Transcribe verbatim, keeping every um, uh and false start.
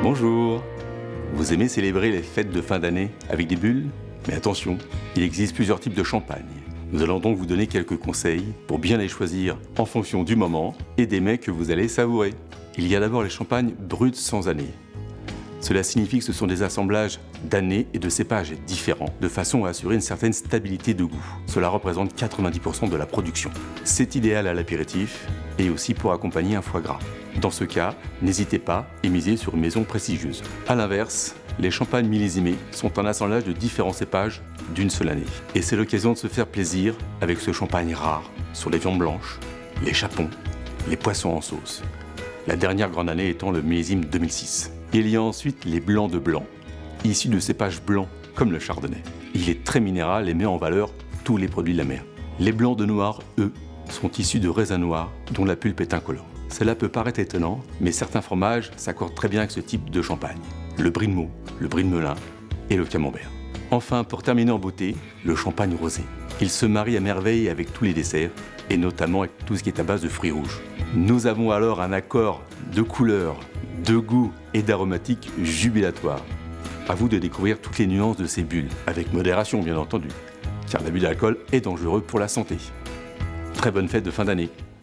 Bonjour. Vous aimez célébrer les fêtes de fin d'année avec des bulles? Mais attention, il existe plusieurs types de champagne. Nous allons donc vous donner quelques conseils pour bien les choisir en fonction du moment et des mets que vous allez savourer. Il y a d'abord les champagnes bruts sans année. Cela signifie que ce sont des assemblages d'années et de cépages différents, de façon à assurer une certaine stabilité de goût. Cela représente quatre-vingt-dix pour cent de la production. C'est idéal à l'apéritif et aussi pour accompagner un foie gras. Dans ce cas, n'hésitez pas et misez sur une maison prestigieuse. A l'inverse, les champagnes millésimés sont un assemblage de différents cépages d'une seule année. Et c'est l'occasion de se faire plaisir avec ce champagne rare sur les viandes blanches, les chapons, les poissons en sauce. La dernière grande année étant le millésime deux mille six. Il y a ensuite les blancs de blanc, issus de cépages blancs comme le chardonnay. Il est très minéral et met en valeur tous les produits de la mer. Les blancs de noir, eux, sont issus de raisins noirs dont la pulpe est incolore. Cela peut paraître étonnant, mais certains fromages s'accordent très bien avec ce type de champagne. Le brie de Meaux, le brie de Melun et le camembert. Enfin, pour terminer en beauté, le champagne rosé. Il se marie à merveille avec tous les desserts, et notamment avec tout ce qui est à base de fruits rouges. Nous avons alors un accord de couleurs, de goût et d'aromatiques jubilatoire. À vous de découvrir toutes les nuances de ces bulles, avec modération bien entendu, car l'abus d'alcool est dangereux pour la santé. Très bonne fête de fin d'année.